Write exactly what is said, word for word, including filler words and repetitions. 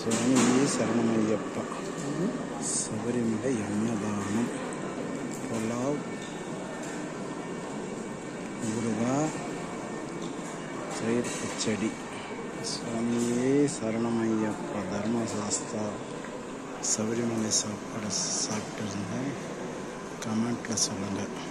சுவாமியே சரணமையப்பா. சபரிமலை அன்னதானம், புலாவ், ஊறுகா, தயிர் பச்சடி. சுவாமியே சரணமையப்பா. தர்மசாஸ்தா சபரிமலை சாப்பாடு சாப்பிட்டு இருந்தேன். கமெண்ட்டில் சொல்லுங்கள்.